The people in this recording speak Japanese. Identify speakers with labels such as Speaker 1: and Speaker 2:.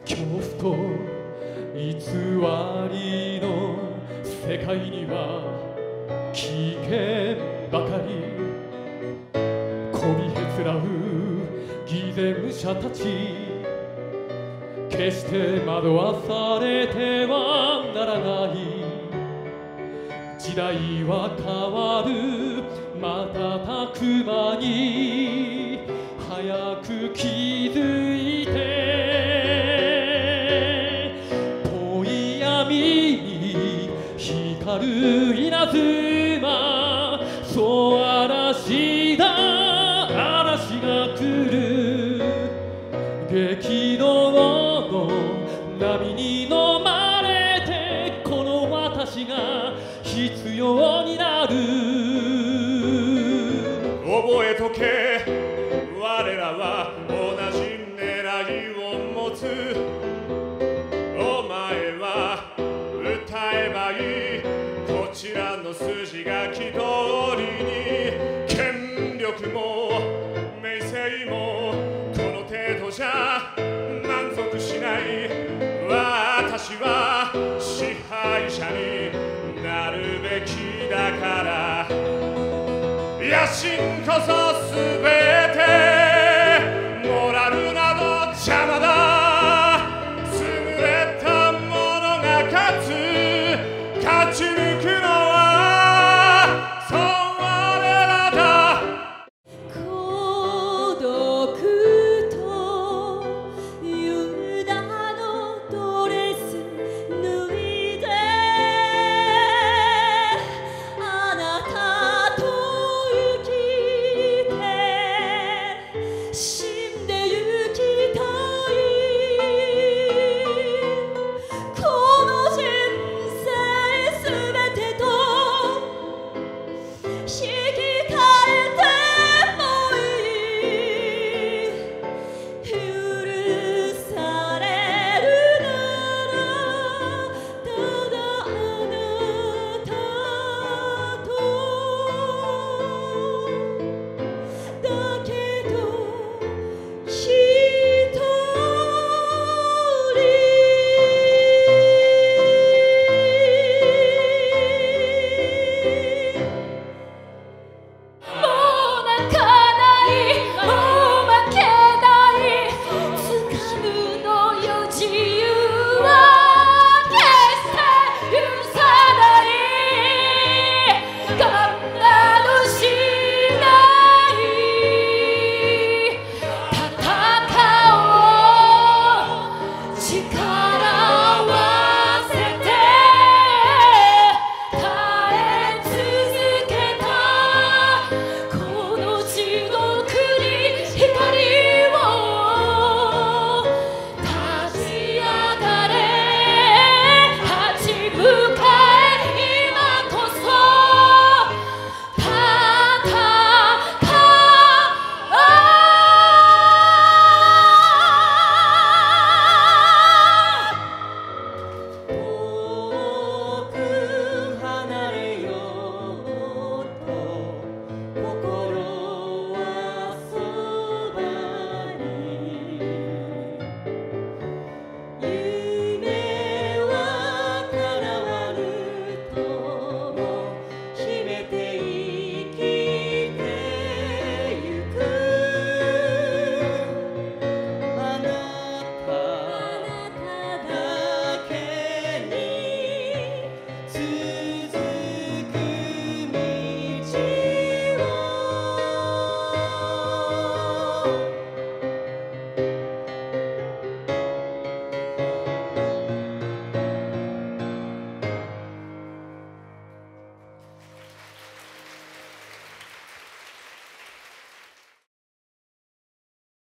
Speaker 1: 恐怖と偽りの世界には危険ばかり。こびへつらう偽善者たち、決して惑わされてはならない。時代は変わる瞬く間に、早く気づいて。遠い闇に光る稲妻、そう嵐だ、嵐が来る。激動の波に飲まれて、この私が必要になる。
Speaker 2: 覚えとけ、我らは同じ狙いを持つ。お前は歌えばいい、こちらの筋書き通りに。権力も名声もこの程度じゃ満足しない。私は支配者になるべきだから、野心こそすべて